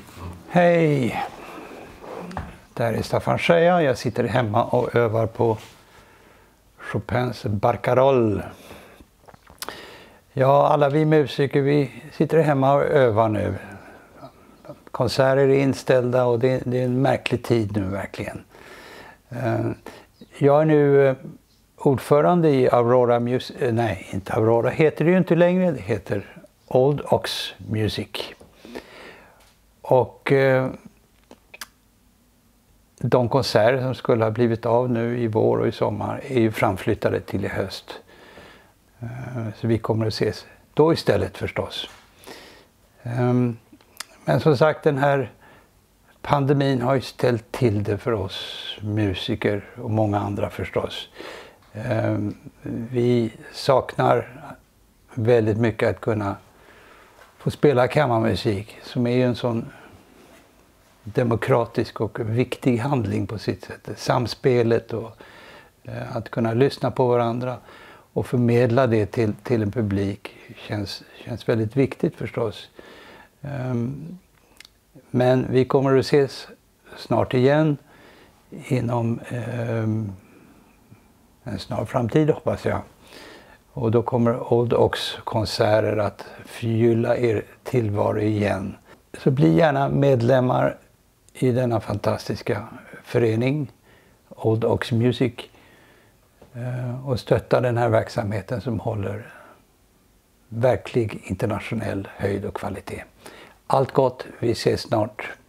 Hej! Det här är Staffan Scheja. Jag sitter hemma och övar på Chopins Barcarolle. Ja, alla vi musiker, vi sitter hemma och övar nu. Konserter är inställda och det är en märklig tid nu verkligen. Jag är nu ordförande i Aurora Music. Nej, inte Aurora heter det ju inte längre. Det heter Old Ox Music. Och de konserter som skulle ha blivit av nu i vår och i sommar är ju framflyttade till i höst. Så vi kommer att ses då istället förstås. Men som sagt, den här pandemin har ju ställt till det för oss musiker och många andra förstås. Vi saknar väldigt mycket att kunna få spela kammarmusik som är en sån demokratisk och viktig handling på sitt sätt. Samspelet och att kunna lyssna på varandra och förmedla det till en publik känns väldigt viktigt förstås. Men vi kommer att ses snart igen inom en snar framtid hoppas jag. Och då kommer Old Ox-konserter att förgylla er tillvaro igen. Så bli gärna medlemmar i denna fantastiska förening Old Ox Music och stötta den här verksamheten som håller verklig internationell höjd och kvalitet. Allt gott, vi ses snart.